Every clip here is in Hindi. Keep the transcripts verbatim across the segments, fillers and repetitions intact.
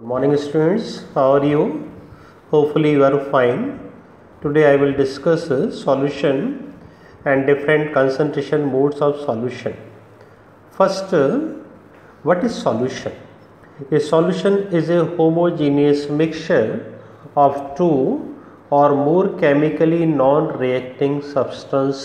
Good morning students, how are you? Hopefully you are fine. Today I will discuss uh, solution and different concentration modes of solution. First, uh, what is solution? A solution is a homogeneous mixture of two or more chemically non-reacting substance.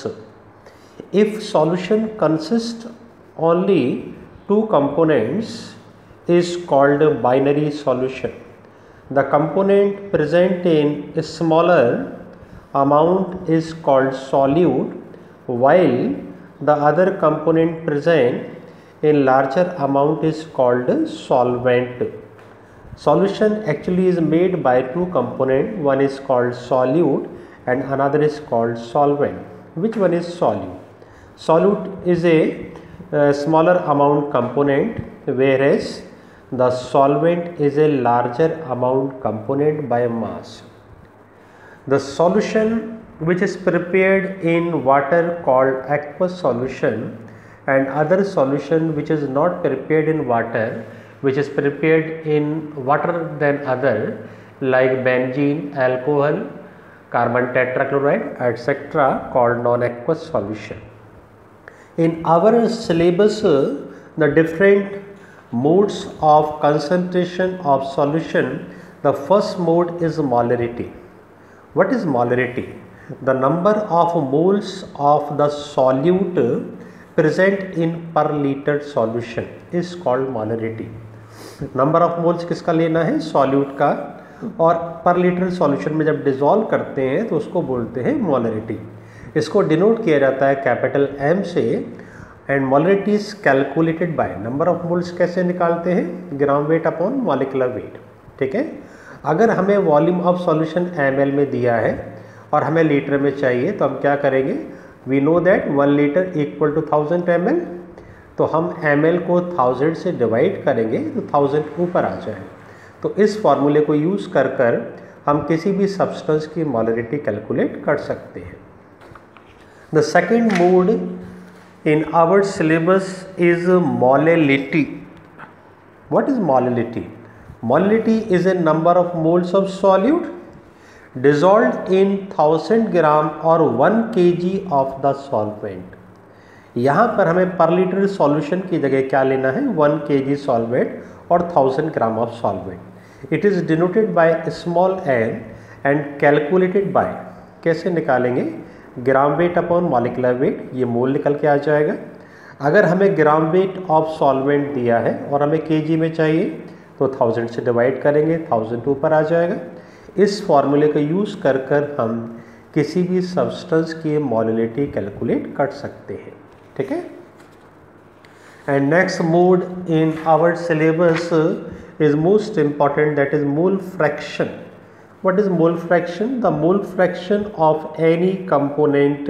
If solution consists only two components, is called a binary solution. The component present in a smaller amount is called solute, while the other component present in larger amount is called solvent. Solution actually is made by two components. One is called solute and another is called solvent. Which one is solute? Solute is a, a smaller amount component, whereas the solvent is a larger amount component by mass. The solution which is prepared in water called aqueous solution, and other solution which is not prepared in water, which is prepared in water than other, like benzene, alcohol, carbon tetrachloride, et cetera, called non-aqueous solution. In our syllabus, the different modes of concentration of solution, the first mode is molarity. What is molarity? The number of moles of the solute present in per liter solution is called molarity. Number of moles किसका लेना है? सॉल्यूट का, और पर लीटर सॉल्यूशन में जब डिसॉल्व करते हैं तो उसको बोलते हैं मोलरिटी. इसको डिनोट किया जाता है कैपिटल एम से, and molarity is calculated by number of moles. कैसे निकालते हैं? Gram weight upon molecular weight. ठीक है. अगर हमें volume of solution M L में दिया है और हमें लीटर में चाहिए तो हम क्या करेंगे? We know that one litre equal to thousand M L, तो हम एम एल को थाउजेंड से डिवाइड करेंगे तो थाउजेंड ऊपर आ जाए. तो इस फॉर्मूले को यूज़ कर कर हम किसी भी सब्सटेंस की मोलरिटी कैलकुलेट कर सकते हैं. The second mode in our syllabus is molality. What is molality? Molality is a number of moles of solute dissolved in thousand gram or one kg of the solvent. यहाँ पर हमें पर लीटर सॉल्यूशन की जगह क्या लेना है? वन के जी सॉल्वेंट और thousand gram of solvent. It is denoted by small N and calculated by. कैसे निकालेंगे? Gram weight upon molecular weight. ये मोल निकल के आ जाएगा. अगर हमें ग्राम वेट ऑफ सॉल्वेंट दिया है और हमें केजी में चाहिए तो थाउजेंड से डिवाइड करेंगे, थाउजेंड ऊपर आ जाएगा. इस फॉर्मूले का यूज़ कर कर हम किसी भी सब्सटेंस की मोलरिटी कैलकुलेट कर सकते हैं. ठीक है. And next mode in our syllabus is most important, that is mole fraction. What is mole fraction? The mole fraction of any component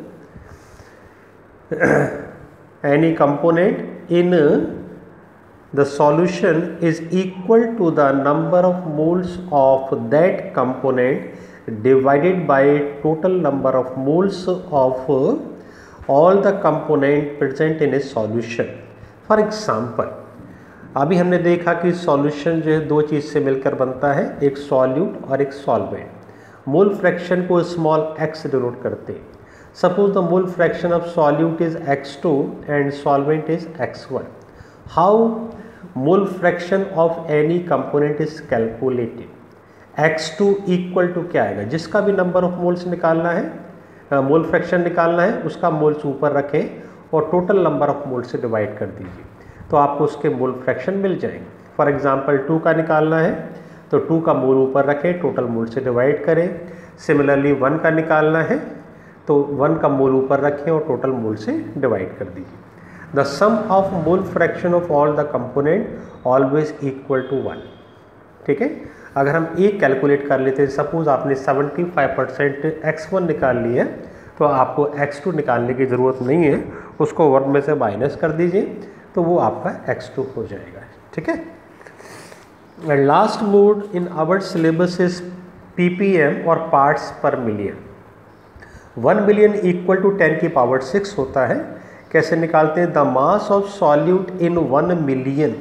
any component in the solution is equal to the number of moles of that component divided by total number of moles of all the component present in a solution. For example, अभी हमने देखा कि सॉल्यूशन जो है दो चीज़ से मिलकर बनता है, एक सॉल्यूट और एक सॉल्वेंट. मोल फ्रैक्शन को स्मॉल एक्स डिनोट करते हैं. Suppose the mole fraction of solute is X two and solvent is X one. How mole fraction of any component is calculated? X two equal to क्या आएगा? जिसका भी नंबर ऑफ मोल्स निकालना है, मोल फ्रैक्शन निकालना है, उसका मोल्स ऊपर रखें और टोटल नंबर ऑफ मोल्स से डिवाइड कर दीजिए तो आपको उसके मोल फ्रैक्शन मिल जाएंगे. फॉर एग्जांपल टू का निकालना है तो टू का मोल ऊपर रखें, टोटल मोल से डिवाइड करें. सिमिलरली वन का निकालना है तो वन का मोल ऊपर रखें और टोटल मोल से डिवाइड कर दीजिए. The sum of mole fraction of all the component always equal to one. ठीक है. अगर हम एक कैलकुलेट कर लेते हैं, सपोज आपने seventy five percent X one निकाल लिया तो आपको एक्स टू निकालने की ज़रूरत नहीं है, उसको वन में से माइनस कर दीजिए तो वो आपका एक्स टू हो जाएगा. ठीक है. And last mode in our syllabus is PPM और parts per million. One million equal to ten की पावर सिक्स होता है. कैसे निकालते हैं? The mass of solute in one million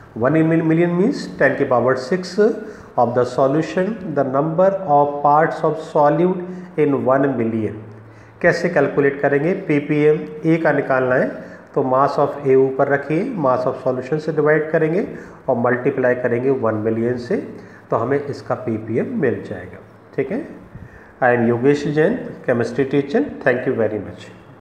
one million means ten की power six of the solution, the number of parts of solute in one million. कैसे कैलकुलेट करेंगे? पीपीएम ए का निकालना है तो मास ऑफ ए ऊपर रखिए, मास ऑफ सॉल्यूशन से डिवाइड करेंगे और मल्टीप्लाई करेंगे वन मिलियन से, तो हमें इसका पीपीएम मिल जाएगा। ठीक है। I am Yogesh Jain, chemistry teacher. Thank you very much.